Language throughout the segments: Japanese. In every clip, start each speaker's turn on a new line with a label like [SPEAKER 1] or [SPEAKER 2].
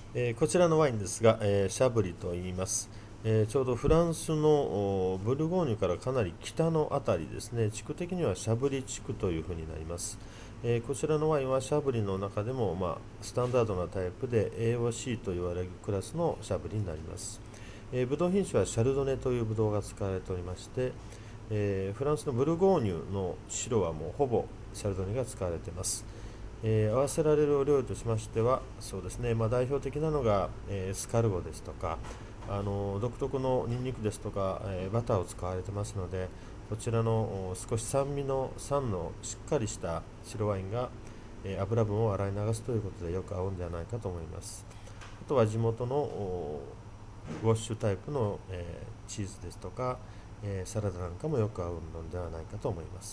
[SPEAKER 1] こちらのワインですが、シャブリと言います。ちょうどフランスのブルゴーニュからかなり北のあたりですね、地区的にはシャブリ地区というふうになります。こちらのワインはシャブリの中でも、スタンダードなタイプで AOC と言われるクラスのシャブリになります。ブドウ品種はシャルドネというブドウが使われておりまして、フランスのブルゴーニュの白はもうほぼシャルドネが使われています。合わせられるお料理としましては、そうですね、代表的なのが、スカルゴですとか、独特のニンニクですとか、バターを使われてますので、こちらの少し酸のしっかりした白ワインが、油分を洗い流すということでよく合うんではないかと思います。あとは地元のウォッシュタイプの、チーズですとか、サラダなんかもよく合うのではないかと思います。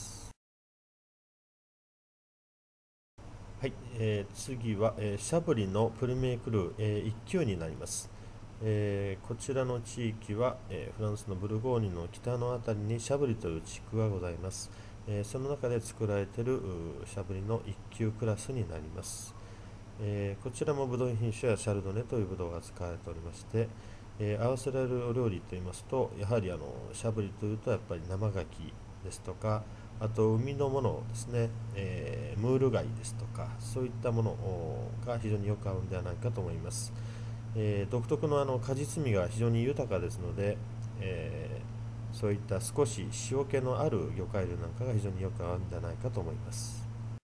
[SPEAKER 1] はい、次は、シャブリのプルメークルー、1級になります。こちらの地域は、フランスのブルゴーニュの北の辺りにシャブリという地区がございます。その中で作られているシャブリの1級クラスになります。こちらもブドウ品種やシャルドネというブドウが使われておりまして、合わせられるお料理といいますと、やはりシャブリというとやっぱり生牡蠣ですとか、あと海のものですね、ムール貝ですとか、そういったものが非常によく合うんではないかと思います。独特の果実味が非常に豊かですので、そういった少し塩気のある魚介類なんかが非常によく合うんではないかと思います。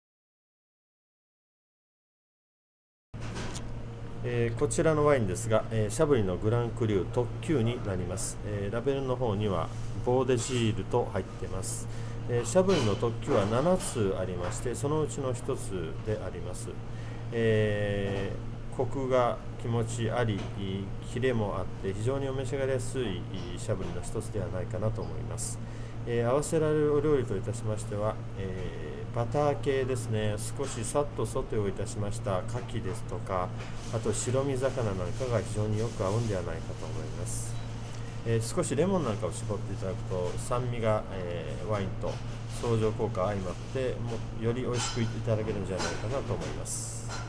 [SPEAKER 1] こちらのワインですが、シャブリのグランクリュー特級になります。ラベルの方にはボーデジールと入っています。シャブリの特級は7つありまして、そのうちの1つであります。コクが気持ちあり、キレもあって非常にお召し上がりやすいシャブリの一つではないかなと思います。合わせられるお料理といたしましては、バター系ですね、少しさっとソテーをいたしました牡蠣ですとか、あと白身魚なんかが非常によく合うんではないかと思います。少しレモンなんかを絞っていただくと酸味が、ワインと相乗効果相まってより美味しくいただけるんじゃないかなと思います。